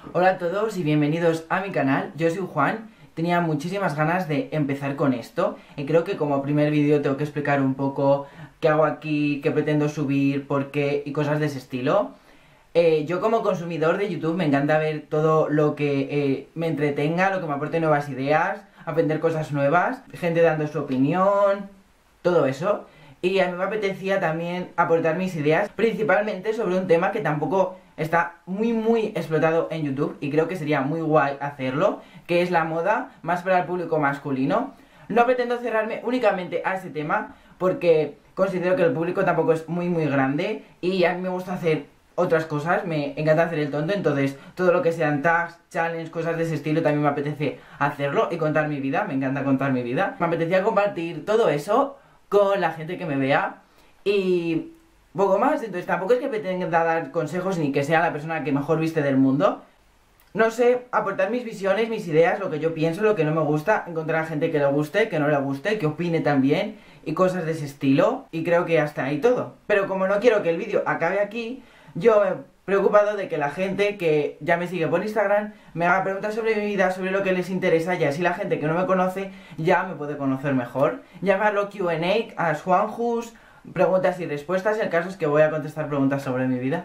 Hola a todos y bienvenidos a mi canal, yo soy Juan. Tenía muchísimas ganas de empezar con esto y creo que como primer vídeo tengo que explicar un poco qué hago aquí, qué pretendo subir, por qué y cosas de ese estilo. Yo como consumidor de YouTube me encanta ver todo lo que me entretenga, lo que me aporte nuevas ideas, aprender cosas nuevas, gente dando su opinión, todo eso. Y a mí me apetecía también aportar mis ideas, principalmente sobre un tema que tampoco está muy explotado en YouTube y creo que sería muy guay hacerlo, que es la moda, más para el público masculino. No pretendo cerrarme únicamente a ese tema porque considero que el público tampoco es muy grande y a mí me gusta hacer otras cosas, me encanta hacer el tonto, entonces todo lo que sean tags, challenges, cosas de ese estilo también me apetece hacerlo y contar mi vida, me encanta contar mi vida. Me apetecía compartir todo eso con la gente que me vea y poco más. Entonces tampoco es que pretenda dar consejos ni que sea la persona que mejor viste del mundo. No sé, aportar mis visiones, mis ideas, lo que yo pienso, lo que no me gusta, encontrar a gente que le guste, que no le guste, que opine también y cosas de ese estilo. Y creo que hasta ahí todo. Pero como no quiero que el vídeo acabe aquí, yo me he preocupado de que la gente que ya me sigue por Instagram me haga preguntas sobre mi vida, sobre lo que les interesa, y así la gente que no me conoce ya me puede conocer mejor. Llamarlo Q&A, a Juanjus, preguntas y respuestas. El caso es que voy a contestar preguntas sobre mi vida.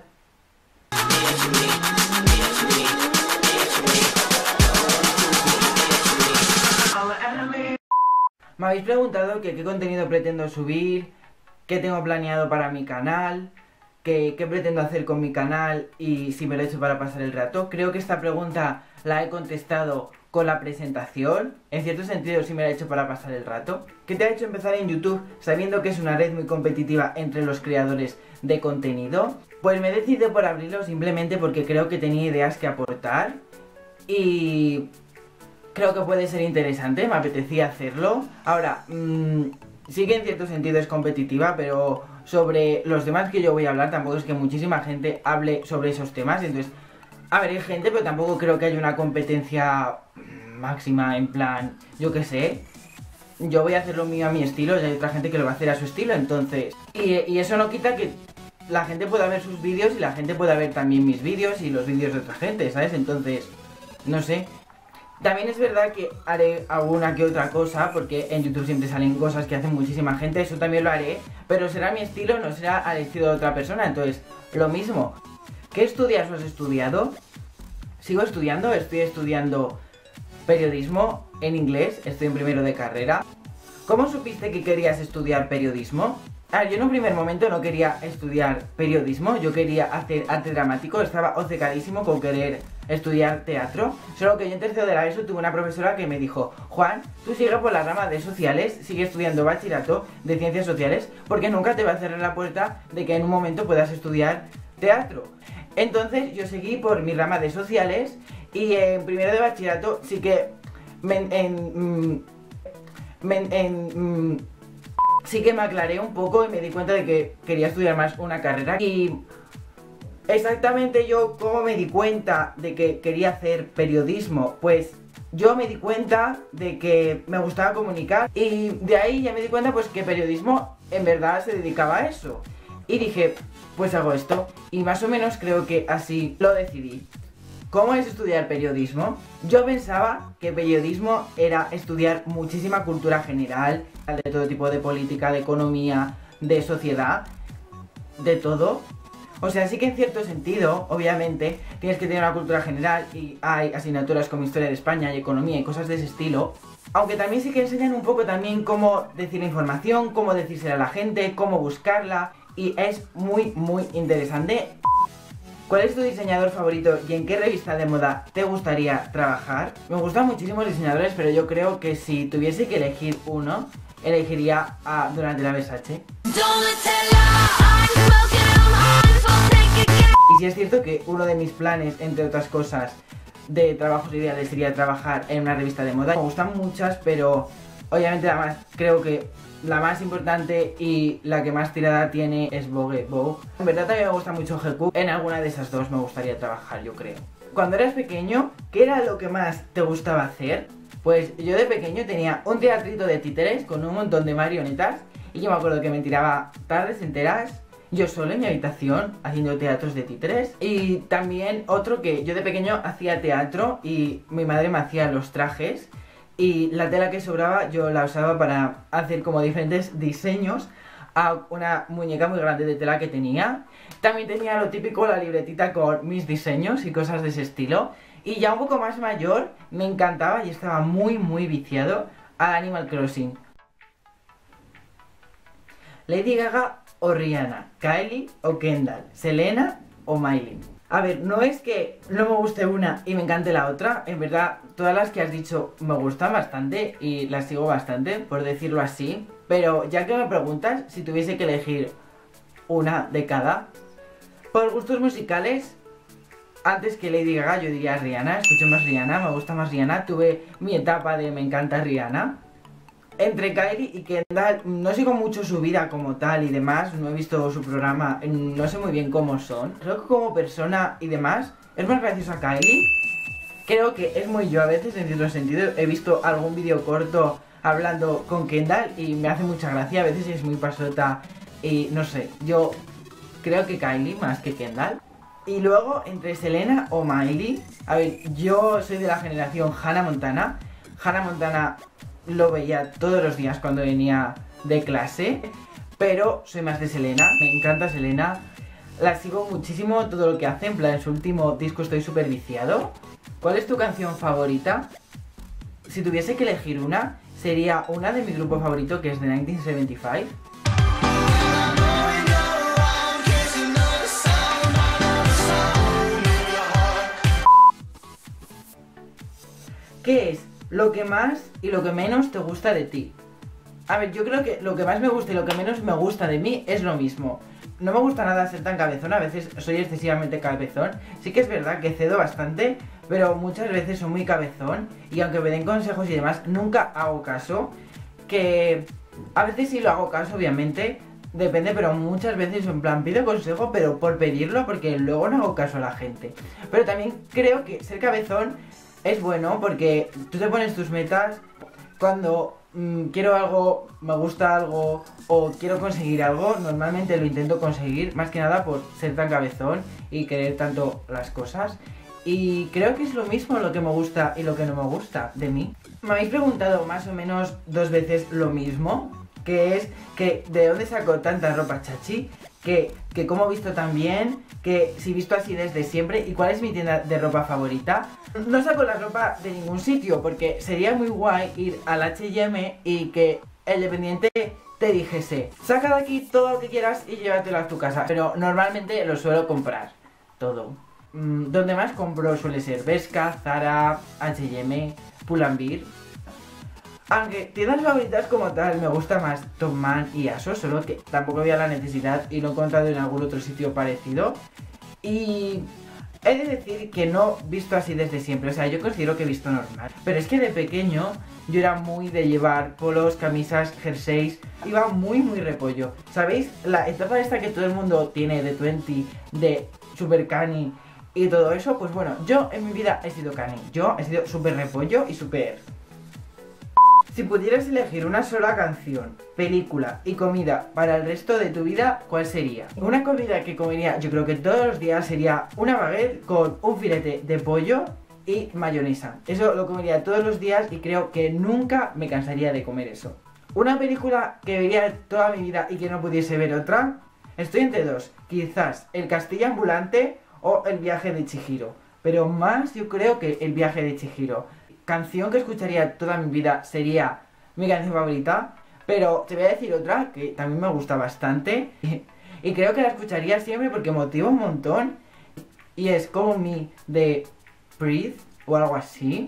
Me habéis preguntado que qué contenido pretendo subir, qué tengo planeado para mi canal, qué pretendo hacer con mi canal y si me lo he hecho para pasar el rato. Creo que esta pregunta la he contestado con la presentación. En cierto sentido sí me la he hecho para pasar el rato. ¿Qué te ha hecho empezar en YouTube sabiendo que es una red muy competitiva entre los creadores de contenido? Pues me he decidido por abrirlo simplemente porque creo que tenía ideas que aportar y creo que puede ser interesante, me apetecía hacerlo. Ahora, sí que en cierto sentido es competitiva, pero sobre los temas que yo voy a hablar tampoco es que muchísima gente hable sobre esos temas. Entonces, a ver, hay gente, pero tampoco creo que haya una competencia máxima en plan, yo qué sé. Yo voy a hacer lo mío a mi estilo y hay otra gente que lo va a hacer a su estilo, entonces... Y eso no quita que la gente pueda ver sus vídeos y la gente pueda ver también mis vídeos y los vídeos de otra gente, ¿sabes? Entonces, no sé. También es verdad que haré alguna que otra cosa, porque en YouTube siempre salen cosas que hacen muchísima gente, eso también lo haré, pero será mi estilo, no será al estilo de otra persona. Entonces, lo mismo. ¿Qué estudias o has estudiado? Sigo estudiando, estoy estudiando periodismo en inglés, estoy en primero de carrera. ¿Cómo supiste que querías estudiar periodismo? Yo en un primer momento no quería estudiar periodismo, yo quería hacer arte dramático, estaba obcecadísimo con querer estudiar teatro. Solo que yo en tercero de la ESO tuve una profesora que me dijo: Juan, tú sigue por la rama de sociales, sigue estudiando bachillerato de ciencias sociales, porque nunca te va a cerrar la puerta de que en un momento puedas estudiar teatro. Entonces yo seguí por mi rama de sociales y en primero de bachillerato sí que sí que me aclaré un poco y me di cuenta de que quería estudiar más una carrera. Y exactamente yo cómo me di cuenta de que quería hacer periodismo, pues yo me di cuenta de que me gustaba comunicar y de ahí ya me di cuenta pues que periodismo en verdad se dedicaba a eso. Y dije, pues hago esto y más o menos creo que así lo decidí. ¿Cómo es estudiar periodismo? Yo pensaba que periodismo era estudiar muchísima cultura general, de todo tipo de política, de economía, de sociedad, de todo. O sea, sí que en cierto sentido, obviamente, tienes que tener una cultura general y hay asignaturas como Historia de España y Economía y cosas de ese estilo. Aunque también sí que enseñan un poco también cómo decir la información, cómo decírsela a la gente, cómo buscarla y es muy interesante. ¿Cuál es tu diseñador favorito y en qué revista de moda te gustaría trabajar? Me gustan muchísimos diseñadores, pero yo creo que si tuviese que elegir uno, elegiría a Donatella de Versace. Y sí es cierto que uno de mis planes, entre otras cosas, de trabajos ideales sería trabajar en una revista de moda. Me gustan muchas, pero obviamente creo que la más importante y la que más tirada tiene es Vogue. En verdad también me gusta mucho GQ. En alguna de esas dos me gustaría trabajar, yo creo. Cuando eras pequeño, ¿qué era lo que más te gustaba hacer? Pues yo de pequeño tenía un teatrito de títeres con un montón de marionetas y yo me acuerdo que me tiraba tardes enteras yo solo en mi habitación haciendo teatros de títeres. Y también otro que yo de pequeño hacía teatro y mi madre me hacía los trajes y la tela que sobraba yo la usaba para hacer como diferentes diseños a una muñeca muy grande de tela que tenía. También tenía lo típico, la libretita con mis diseños y cosas de ese estilo. Y ya un poco más mayor me encantaba y estaba muy viciado a Animal Crossing. Lady Gaga o Rihanna, Kylie o Kendall, Selena o Miley. A ver, no es que no me guste una y me encante la otra, en verdad todas las que has dicho me gustan bastante y las sigo bastante, por decirlo así. Pero ya que me preguntas si tuviese que elegir una de cada, por gustos musicales, antes que Lady Gaga yo diría Rihanna, escucho más Rihanna, me gusta más Rihanna, tuve mi etapa de me encanta Rihanna. Entre Kylie y Kendall, no sigo mucho su vida como tal y demás, no he visto su programa, no sé muy bien cómo son. Creo que como persona y demás, es más graciosa Kylie. Creo que es muy yo a veces, en cierto sentido. He visto algún vídeo corto hablando con Kendall y me hace mucha gracia, a veces es muy pasota y no sé, yo creo que Kylie más que Kendall. Y luego, entre Selena o Miley, a ver, yo soy de la generación Hannah Montana. Hannah Montana lo veía todos los días cuando venía de clase, pero soy más de Selena, me encanta Selena, la sigo muchísimo todo lo que hace, en plan en su último disco estoy súper viciado. ¿Cuál es tu canción favorita? Si tuviese que elegir una, sería una de mi grupo favorito que es de 1975. ¿Qué es lo que más y lo que menos te gusta de ti? A ver, yo creo que lo que más me gusta y lo que menos me gusta de mí es lo mismo. No me gusta nada ser tan cabezón, a veces soy excesivamente cabezón. Sí que es verdad que cedo bastante, pero muchas veces soy muy cabezón. Y aunque me den consejos y demás, nunca hago caso. Que a veces sí lo hago caso, obviamente, depende, pero muchas veces en plan pido consejo, pero por pedirlo, porque luego no hago caso a la gente. Pero también creo que ser cabezón es bueno porque tú te pones tus metas cuando quiero algo, me gusta algo o quiero conseguir algo, normalmente lo intento conseguir, más que nada por ser tan cabezón y querer tanto las cosas. Y creo que es lo mismo lo que me gusta y lo que no me gusta de mí. Me habéis preguntado más o menos 2 veces lo mismo, que es que de dónde saco tanta ropa chachi, que cómo visto tan bien, que si visto así desde siempre y cuál es mi tienda de ropa favorita. No saco la ropa de ningún sitio porque sería muy guay ir al H&M y que el dependiente te dijese saca de aquí todo lo que quieras y llévatelo a tu casa, pero normalmente lo suelo comprar todo. Donde más compro suele ser Bershka, Zara, H&M, Pull&Bear. Aunque tiendas favoritas como tal me gusta más Topman y ASOS, solo que tampoco había la necesidad y lo he encontrado en algún otro sitio parecido. Y he de decir que no visto así desde siempre, o sea, yo considero que he visto normal. Pero es que de pequeño yo era muy de llevar polos, camisas, jerseys, iba muy repollo. ¿Sabéis? La etapa esta que todo el mundo tiene de 20, de super cani y todo eso, pues bueno, yo en mi vida he sido cani, yo he sido súper repollo y súper... Si pudieras elegir una sola canción, película y comida para el resto de tu vida, ¿cuál sería? Una comida que comería yo creo que todos los días sería una baguette con un filete de pollo y mayonesa. Eso lo comería todos los días y creo que nunca me cansaría de comer eso. Una película que vería toda mi vida y que no pudiese ver otra, estoy entre dos, quizás El Castillo Ambulante o El Viaje de Chihiro. Pero más yo creo que El Viaje de Chihiro. Canción que escucharía toda mi vida sería mi canción favorita, pero te voy a decir otra que también me gusta bastante y creo que la escucharía siempre porque motiva un montón y es Call Me de Breathe o algo así.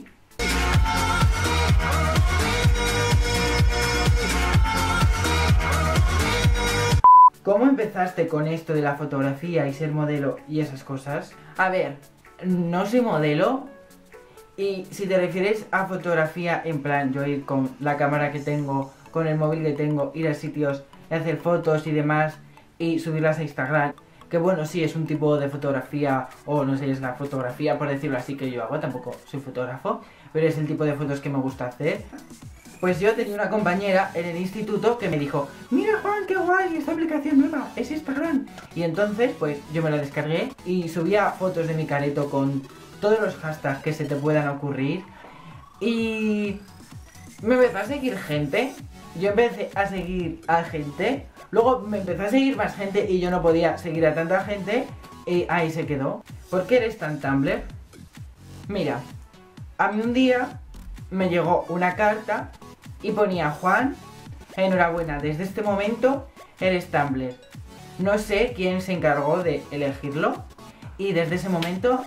¿Cómo empezaste con esto de la fotografía y ser modelo y esas cosas? A ver, no soy modelo. Y si te refieres a fotografía, en plan, yo ir con la cámara que tengo, con el móvil que tengo, ir a sitios, hacer fotos y demás, y subirlas a Instagram, que bueno, sí, es un tipo de fotografía, o no sé, es la fotografía, por decirlo así, que yo hago, tampoco soy fotógrafo, pero es el tipo de fotos que me gusta hacer. Pues yo tenía una compañera en el instituto que me dijo: mira Juan, qué guay, esta aplicación nueva, es Instagram. Y entonces pues yo me la descargué y subía fotos de mi careto con todos los hashtags que se te puedan ocurrir. Y me empezó a seguir gente. Yo empecé a seguir a gente. Luego me empezó a seguir más gente y yo no podía seguir a tanta gente. Y ahí se quedó. ¿Por qué eres tan Tumblr? Mira, a mí un día me llegó una carta y ponía: Juan, enhorabuena, desde este momento eres Tumblr. No sé quién se encargó de elegirlo y desde ese momento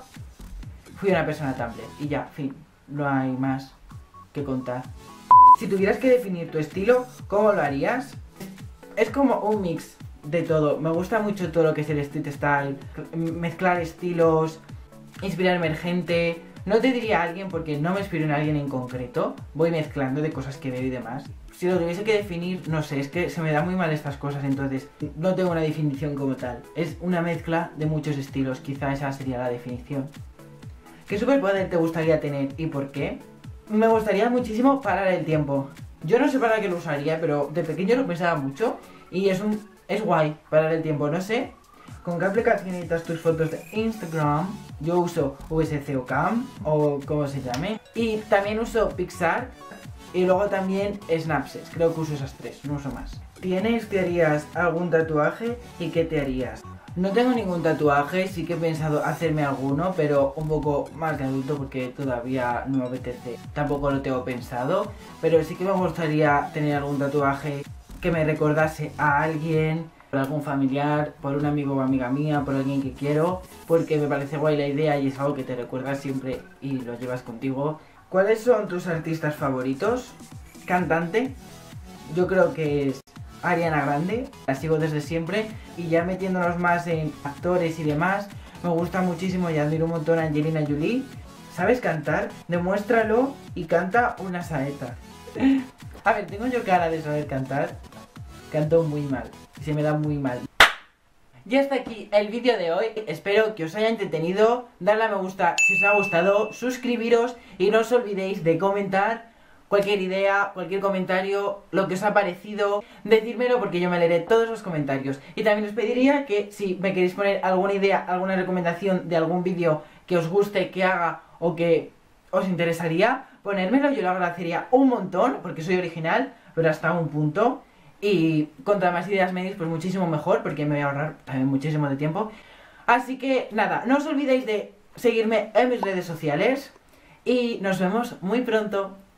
fui una persona Tumblr. Y ya, fin, no hay más que contar. Si tuvieras que definir tu estilo, ¿cómo lo harías? Es como un mix de todo. Me gusta mucho todo lo que es el street style, mezclar estilos, inspirarme en gente. No te diría a alguien porque no me inspiro en alguien en concreto. Voy mezclando de cosas que veo y demás. Si lo tuviese que definir, no sé, es que se me dan muy mal estas cosas, entonces no tengo una definición como tal. Es una mezcla de muchos estilos, quizá esa sería la definición. ¿Qué superpoder te gustaría tener y por qué? Me gustaría muchísimo parar el tiempo. Yo no sé para qué lo usaría, pero de pequeño lo pensaba mucho y es guay parar el tiempo, no sé. ¿Con qué aplicación editas tus fotos de Instagram? Yo uso VSC o Cam, o como se llame. Y también uso Pixar y luego también Snapseed. Creo que uso esas tres, no uso más. ¿Te harías algún tatuaje y qué te harías? No tengo ningún tatuaje, sí que he pensado hacerme alguno, pero un poco más de adulto porque todavía no me apetece. Tampoco lo tengo pensado, pero sí que me gustaría tener algún tatuaje que me recordase a alguien, por algún familiar, por un amigo o amiga mía, por alguien que quiero, porque me parece guay la idea y es algo que te recuerdas siempre y lo llevas contigo. ¿Cuáles son tus artistas favoritos? ¿Cantante? Yo creo que es Ariana Grande, la sigo desde siempre, y ya metiéndonos más en actores y demás, me gusta muchísimo y admiro un montón a Angelina Jolie. ¿Sabes cantar? Demuéstralo y canta una saeta. A ver, ¿tengo yo cara de saber cantar? Canto muy mal, se me da muy mal. Y hasta aquí el vídeo de hoy, espero que os haya entretenido, darle a me gusta si os ha gustado, suscribiros y no os olvidéis de comentar cualquier idea, cualquier comentario, lo que os ha parecido, decírmelo porque yo me leeré todos los comentarios. Y también os pediría que si me queréis poner alguna idea, alguna recomendación de algún vídeo que os guste, que haga o que os interesaría, ponérmelo, yo lo agradecería un montón porque soy original, pero hasta un punto. Y contra más ideas me deis, pues muchísimo mejor, porque me voy a ahorrar también muchísimo de tiempo. Así que nada, no os olvidéis de seguirme en mis redes sociales y nos vemos muy pronto.